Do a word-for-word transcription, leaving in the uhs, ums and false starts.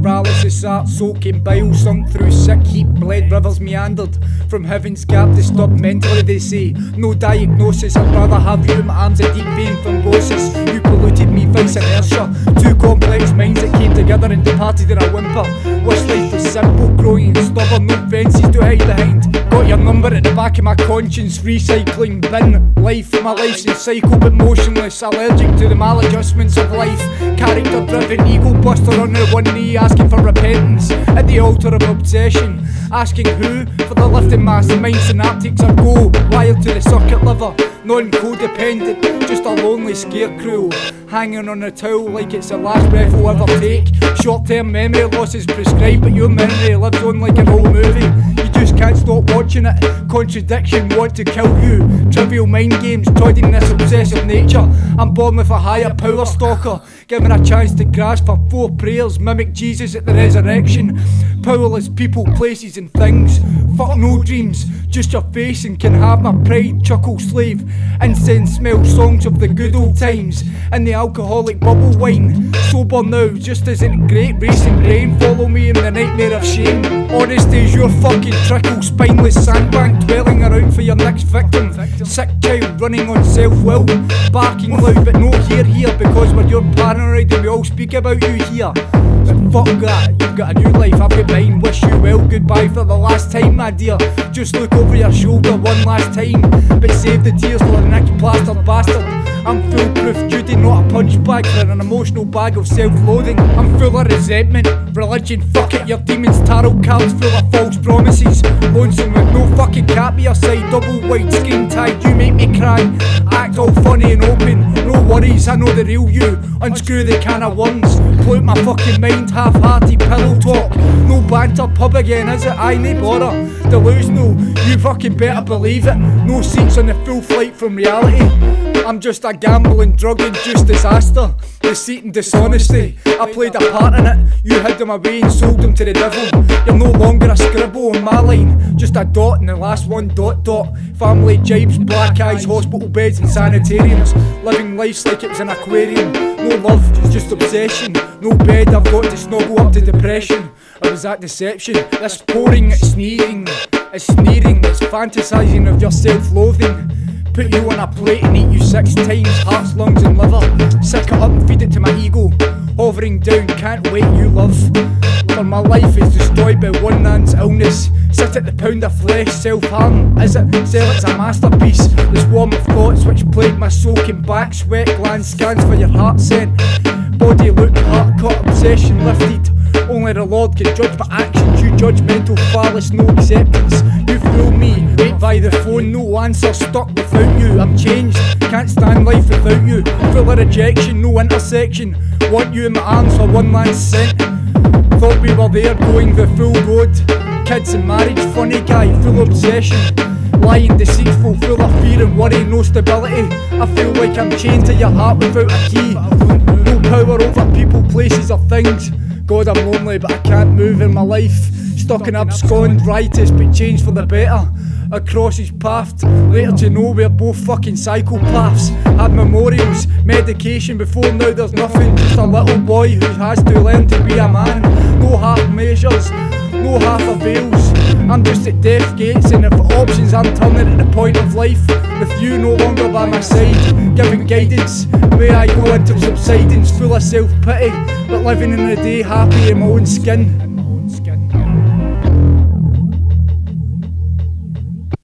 paralysis, art soaking bile sunk through sick heat, bled rivers meandered from heaven's gap, disturbed mentally they say. No diagnosis, I'd rather have you in my arms, a deep vein thrombosis. You polluted me, vice inertia. Two complex minds that came together and departed in a whimper. Wish life was simple, growing and stubborn, no fences to hide behind. Got your number at the back of my conscience, recycling bin. Life, my life's in cycle but motionless, allergic to the maladjustments of life. Character driven, ego buster on the one knee, asking for repentance at the altar of obsession. Asking who for the lifting mastermind, synaptics are go wired to the circuit liver. Non-codependent, just a lonely scarecrow, hanging on a towel like it's the last breath we'll ever take. Short-term memory loss is prescribed, but your memory lives on like an old movie. You just can't stop watching it. Contradiction want to kill you. Trivial mind games, toying this obsessive nature. I'm born with a higher power stalker, given a chance to grasp for four prayers, mimic Jesus at the resurrection. Powerless people, places and things. Fuck no dreams, just your face and can have my pride, chuckle slave. Incense smell, songs of the good old times, and the alcoholic bubble wine. Sober now, just isn't great, racing brain, follow me in the nightmare of shame. Honesty's your fucking trickle, spineless sandbank, dwelling around for your next victim. Sick child running on self-will, barking loud but no here here, because we're your paranoid and we all speak about you here. But fuck that, you've got a new life, I've got mine, wish you well, goodbye for the last time my dear. Just look over your shoulder one last time, but save the tears for the next plastered bastard. I'm foolproof Judy, not a punch bag for an emotional bag of self-loathing. I'm full of resentment, religion, fuck it, your demons, tarot cards full of false promises. Lonesome with no fucking cat by your side, double white skin tied, you make me cry. Act all funny and open, no worries, I know the real you. Unscrew the can of worms, blow out my fucking mind, half-hearted pillow talk. No banter, pub again, is it? Aye, no bother. Delusional, you fucking better believe it. No seats on the full flight from reality. I'm just a gambling, drug-induced disaster. Deceit and dishonesty, I played a part in it. You hid them away and sold them to the devil. You're no longer a scribble on my line, just a dot and the last one dot dot. Family jibes, black eyes, hospital beds and sanitariums. Living lives like it was an aquarium. No love, just obsession. No bed, I've got to snuggle up to depression. Or was that deception? This pouring, it's sneering, it's sneering, it's fantasising of your self-loathing. Put you on a plate and eat you six times, hearts, lungs and liver. Sick it up and feed it to my ego. Hovering down, can't wait you love. For my life is destroyed by one man's illness. Sit at the pound of flesh, self-harm, is it? Sell it's a masterpiece. The swarm of thoughts which plague my soaking back, sweat glands, scans for your heart scent. Body look, heart cut, obsession lifted. Only the Lord can judge my actions, you judgmental phallus, no acceptance. You fool me, wait by the phone, no answer, stuck without you. I'm changed, can't stand life without you. Full of rejection, no intersection. Want you in my arms for one man's scent. Thought we were there going the full road. Kids and marriage, funny guy, full obsession. Lying, deceitful, full of fear and worry, no stability. I feel like I'm chained to your heart without a key. No power over people, places or things. God, I'm lonely but I can't move in my life. Stuck and abscond, riotous but changed for the better. Across his path, later to know we're both fucking psychopaths. Had memorials, medication, before now there's nothing. Just a little boy who has to learn to be a man. No half measures, no half avails. I'm just at death's gates and if options I'm turning at the point of life. With you no longer by my side, giving guidance where I go into subsidence, full of self-pity, but living in the day happy in my own skin.